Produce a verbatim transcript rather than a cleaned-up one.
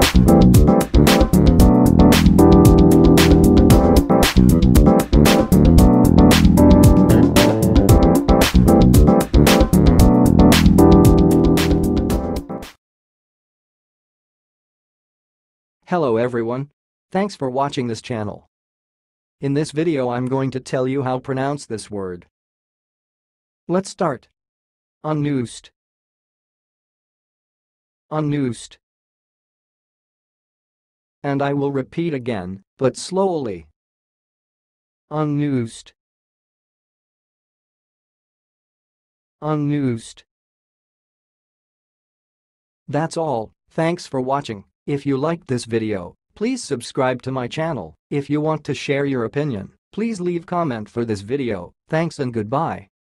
Hello everyone. Thanks for watching this channel. In this video I'm going to tell you how to pronounce this word. Let's start. Unnoosed. Unnoosed. And I will repeat again, but slowly. Unnoosed. Unnoosed. That's all. Thanks for watching. If you liked this video, please subscribe to my channel. If you want to share your opinion, please leave comment for this video. Thanks and goodbye.